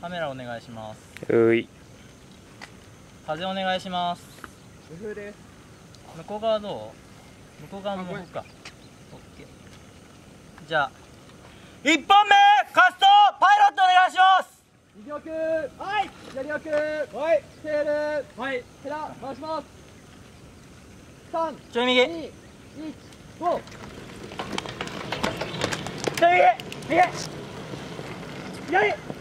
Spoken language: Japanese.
カメラお願いします。 うい。 風お願いします。 無風です。 向こう側どう？向こう側も向こうか。オッケー。じゃあ1本目カストパイロットお願いします。 右奥、はい。左奥、はい。テール、はい。ヘラ回します。3、 ちょい右。 2、1、ゴー。 ちょい右。右。左。